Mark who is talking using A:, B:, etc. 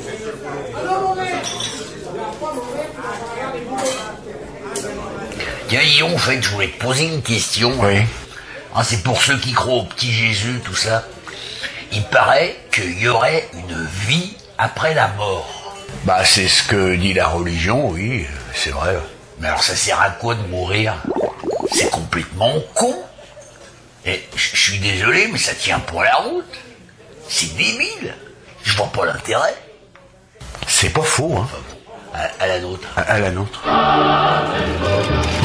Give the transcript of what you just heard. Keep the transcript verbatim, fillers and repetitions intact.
A: Tiens, Guillaume, en fait, je voulais te poser une question.
B: Oui.
A: Ah, c'est pour ceux qui croient au petit Jésus, tout ça. Il paraît qu'il y aurait une vie après la mort.
B: Bah, c'est ce que dit la religion, oui, c'est vrai.
A: Mais alors, ça sert à quoi de mourir? C'est complètement con. Et je suis désolé, mais ça tient pour la route. C'est débile. Je vois pas l'intérêt.
B: C'est pas faux, hein.
A: Enfin bon, à, à la nôtre.
B: À, à la nôtre.